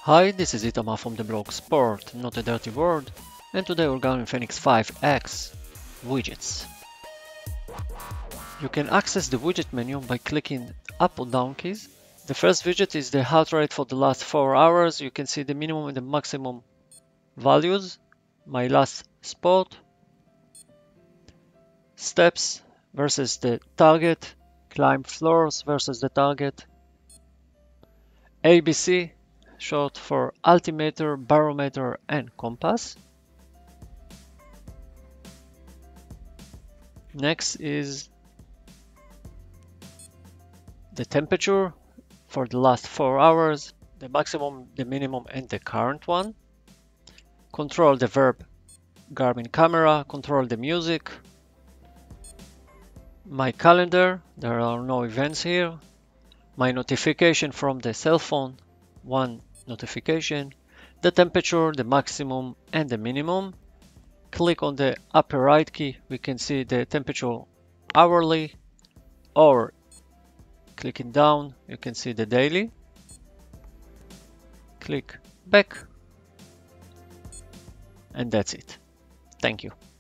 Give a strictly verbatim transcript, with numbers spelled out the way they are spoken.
Hi, this is Itamar from the blog Sport, Not a Dirty Word, and today we're going Phoenix five X widgets. You can access the widget menu by clicking up or down keys. The first widget is the heart rate for the last four hours. You can see the minimum and the maximum values, my last sport, steps versus the target, climb floors versus the target, A B C, short for altimeter, barometer, and compass. Next is the temperature for the last four hours, the maximum, the minimum, and the current one. Control the verb Garmin camera, control the music. My calendar, there are no events here. My notification from the cell phone, one notification. The temperature, the maximum, and the minimum. Click on the upper right key, we can see the temperature hourly, or clicking down, you can see the daily. Click back, and that's it. Thank you.